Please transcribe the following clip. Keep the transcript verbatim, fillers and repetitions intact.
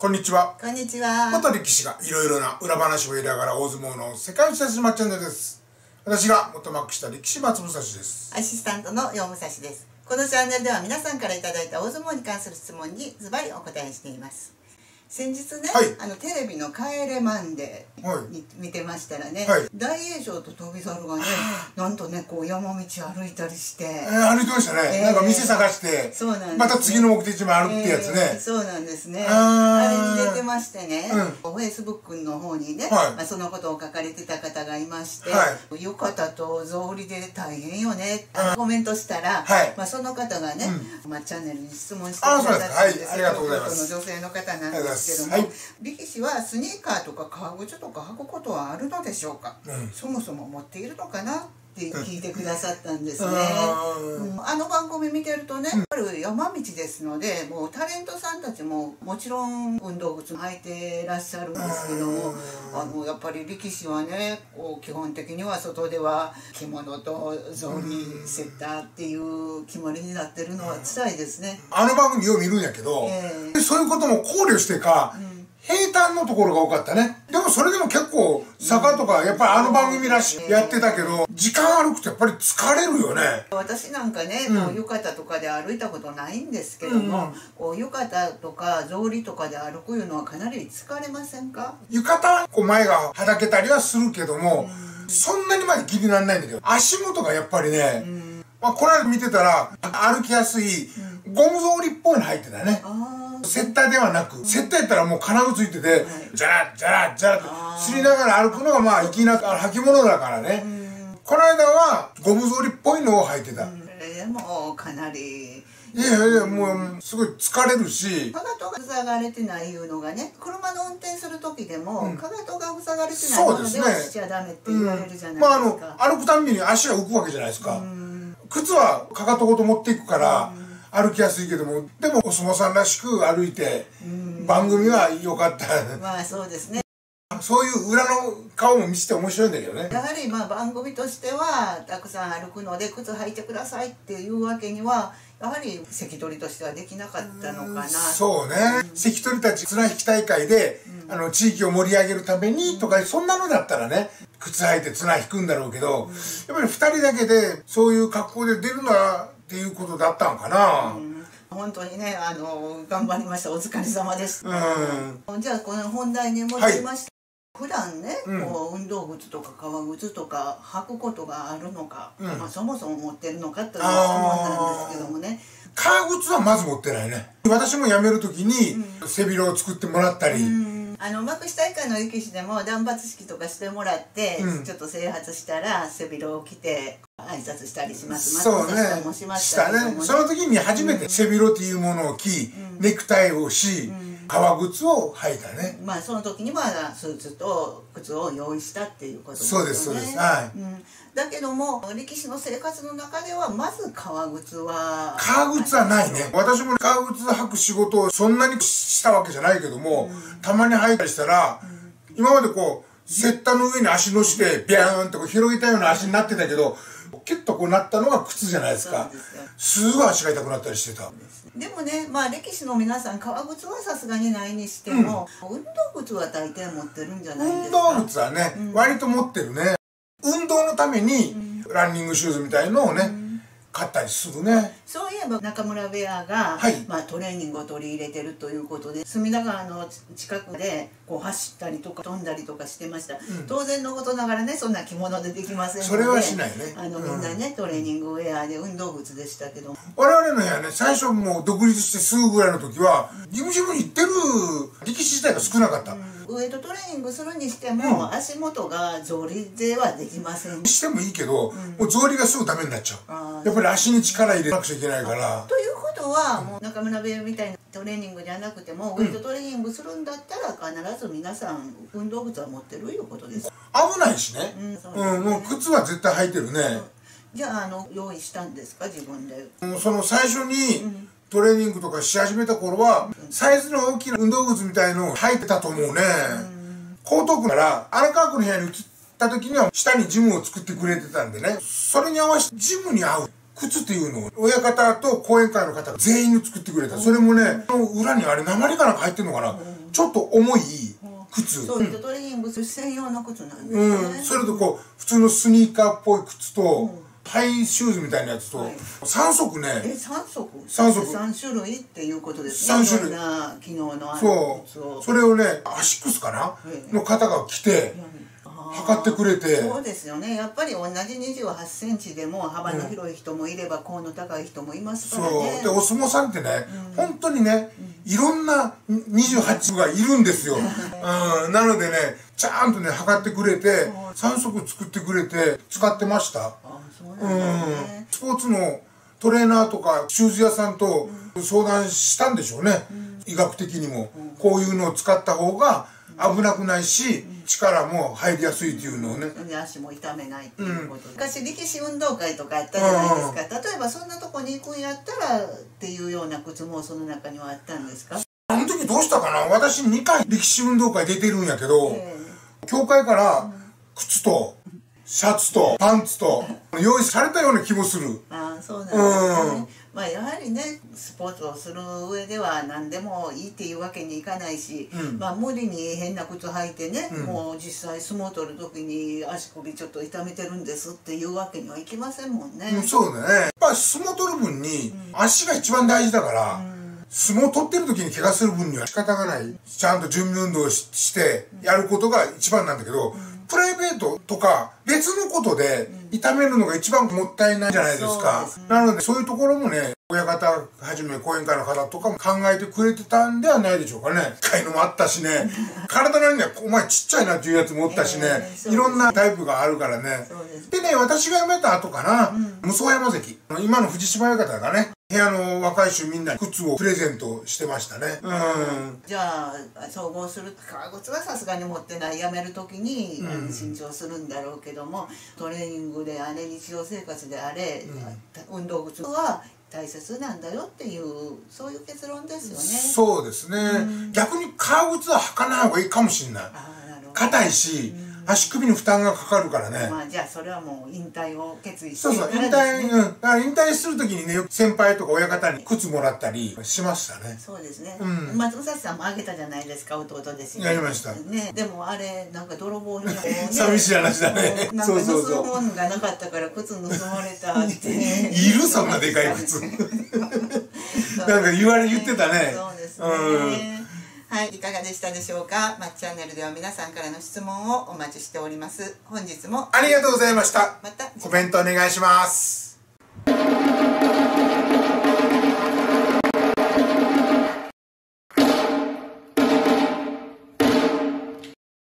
こんにちは。 こんにちは。 元力士がいろいろな裏話を入れながら大相撲の世界一ですまチャンネルです。私が元幕下力士松武蔵です。 アシスタントの楊武蔵です。このチャンネルでは皆さんからいただいた大相撲に関する質問にズバリお答えしています。先日ね、はい、あのテレビの「帰れマンデー」に見てましたらね、はい、大栄翔と翔猿がねなんとねこう山道歩いたりして、 えー、歩いてましたね、えー、なんか店探してそうなんです、ね、また次の目的地も歩くってやつね、 えー、そうなんですね。あれに出てましてね、うん、フェイスブックの方にね、はい、まあそのことを書かれてた方がいまして、はい、浴衣と草履で大変よねってコメントしたら、はい、まあその方がね、うん、まあチャンネルに質問してくださったんですけど、東京の女性の方なんですけども、はい、力士はスニーカーとか革靴とか履くことはあるのでしょうか、うん、そもそも持っているのかなって聞いてくださったんですね、うん、あの番組見てるとね、やっぱり山道ですのでもうタレントさんたちももちろん運動靴履いてらっしゃるんですけども、あのやっぱり力士はねこう基本的には外では着物と草履セッターっていう決まりになってるのは辛いですね。 あの番組よう見るんやけど、えー、そういうことも考慮してか、うん平坦のところが多かったね。でもそれでも結構坂とかやっぱりあの番組らしいやってたけど、時間歩くとやっぱり疲れるよね。私なんかね、こう浴衣とかで歩いたことないんですけども、こう浴衣とか草履とかで歩くいうのはかなり疲れませんか？ 浴衣はこう前がはだけたりはするけども、そんなにまで気にならないんだけど、足元がやっぱりね、まあこれ見てたら歩きやすいゴム草履っぽいの入ってたね。セッターではなく、セッターやったらもう金具ついてて、じゃらじゃらじゃらとすりながら歩くのがまあ粋な履物だからね。この間はゴム草履っぽいのを履いてた。 でもかなり。 いやいやもうすごい疲れるし。 かかとが塞がれてないいうのがね、車の運転する時でもかかとが塞がれてないものではしちゃダメって言われるじゃないですか。まああの歩くたんびに足が浮くわけじゃないですか。靴はかかとごと持っていくから。歩きやすいけども、でもお相撲さんらしく歩いて番組は良かった。 まあそうですね。 そういう裏の顔も見せて面白いんだけどね。 やはりまあ番組としてはたくさん歩くので靴履いてくださいっていうわけにはやはり関取としてはできなかったのかな。 そうね、うん、関取たち綱引き大会で、うん、あの地域を盛り上げるためにとか、うん、そんなのだったらね靴履いて綱引くんだろうけど、うん、やっぱりふたりだけでそういう格好で出るのはっていうことだったのかな。うん、 本当にねあの頑張りました。お疲れ様です。うん、じゃあこの本題に戻りました。はい普段ね、うん、こう運動靴とか革靴とか履くことがあるのか、うん、まあそもそも持ってるのかという質問なんですけどもね。 革靴はまず持ってないね。私も辞める時に背広を作ってもらったり、うんあの幕下以下の力士でも断髪式とかしてもらって、うん、ちょっと整髪したら背広を着て挨拶したりします。 そうね。もしましたね。その時に初めて背広っていうものを着、うん、ネクタイをし、うん革靴を履いたね。 まあその時にはスーツと靴を用意したっていうことですよね。そうですそうです。はい。 うん、だけども力士の生活の中ではまず革靴は革靴はないね。私も革靴履く仕事をそんなにしたわけじゃないけども、うん、たまに履いたりしたら、うん、今までこうセッターの上に足乗してビャーンってこう広げたような足になってたけど。キュッとこうなったのが靴じゃないですか。すごい足が痛くなったりしてた。 でもね、まあ力士の皆さん革靴はさすがにないにしても、うん、運動靴は大抵持ってるんじゃないですか。 運動靴はね、うん、割と持ってるね。運動のためにランニングシューズみたいのをね、うん買ったりするね。 そういえば中村部屋が、はい、まあトレーニングを取り入れてるということで隅田川の近くでこう走ったりとか飛んだりとかしてました、うん、当然のことながらねそんな着物でできませんのでそれはしないね。 あのみんなね、うん、トレーニングウェアで運動靴でしたけど我々の部屋ね最初もう独立してすぐぐらいの時は、うん、ジムジムに行ってる力士自体が少なかった、うんウエイトトレーニングするにしても、うん、足元が草履ではできません。 してもいいけど、うん、もう草履がすぐダメになっちゃう。やっぱり足に力入れなくちゃいけないから。 ということは、うん、もう中村部屋みたいなトレーニングじゃなくても、ウエイトトレーニングするんだったら必ず皆さん運動靴は持ってるいうことです。 危ないしね。うん、うん、もう靴は絶対履いてるね。 うん、じゃああの用意したんですか自分で。 その最初に、うんトレーニングとかし始めた頃は、サイズの大きな運動靴みたいのを履いてたと思うね。江東区なら荒川区の部屋に移った時には下にジムを作ってくれてたんでね。それに合わせてジムに合う靴っていうのを親方と講演会の方が全員に作ってくれた。それもね、その裏にあれ鉛かなんか入ってんのかな。 ちょっと重い靴。 そういうトレーニングする専用の靴なんですね。 うん、それとこう普通のスニーカーっぽい靴とハイシューズみたいなやつとさん足ね。 え、さん足？ さん足。 さん種類っていうことですね。 さん種類。 いろんな機能のある靴を。そう。それをね、アシックスかなの方が来て測ってくれて。 そうですよね。やっぱり同じにじゅうはちセンチでも幅の広い人もいれば甲の高い人もいますからね。 そう。で、お相撲さんってね、本当にね、いろんなにじゅうはちがいるんですよ。うん。なのでね、ちゃんとね、測ってくれて、さん足作ってくれて使ってました。うん。スポーツのトレーナーとかシューズ屋さんと相談したんでしょうね。医学的にも。こういうのを使った方が危なくないし、力も入りやすいっていうのをね。 足も痛めないっていうことで。昔力士運動会とかあったじゃないですか。例えばそんなとこに行くんやったらっていうような靴もその中にはあったんですか？ あの時どうしたかな。私にかい力士運動会出てるんやけど、協会から靴とシャツとパンツと用意されたような気もする。 ああ、そうなんですね。まあやはりね、スポーツをする上では何でもいいっていうわけにいかないし、うん、まあ無理に変な靴履いてね、うん、もう実際相撲取る時に足首ちょっと痛めてるんですっていうわけにはいきませんもんね。 うん、そうだね。やっぱ相撲取る分に足が一番大事だから、うん、相撲取ってる時に怪我する分には仕方がない。ちゃんと準備運動を し, してやることが一番なんだけど、うん、プライベートとか別のことで痛めるのが一番もったいないじゃないですか。すね、なのでそういうところもね、親方はじめ講演会の方とかも考えてくれてたんではないでしょうかね。かいのもあったしね、体なりにはお前ちっちゃいなっていうやつもおったしね、えー、いろんなタイプがあるからね。でね、私が辞めた後かな、うん、武双山関、今の藤島親方がね、部屋の若い衆みんな靴をプレゼントしてましたね。うん。 じゃあ総合する革靴はさすがに持ってない、辞める時に、うん、新調するんだろうけども、トレーニングであれ日常生活であれ、うん、運動靴は大切なんだよっていう、そういう結論ですよね。 そうですね。うん、逆に革靴は履かない方がいいかもしれない。硬いし、うん、足首に負担がかかるからね。 まあじゃあそれはもう引退を決意して、 そうそう、引退、うん、だから引退するときにね、先輩とか親方に靴もらったりしましたね。 そうですね。うん、松武蔵さんもあげたじゃないですか、弟ですよ。 やりました。 ね、でもあれなんか泥棒に、ね、 寂しい話だね。 なんか盗むもんがなかったから靴盗まれたって。 いるそんなでかい靴。なんか言われ言ってたね。 そうですね。うんはい、いかがでしたでしょうか。まっチャンネルでは皆さんからの質問をお待ちしております。本日もありがとうございました。 またコメントお願いします。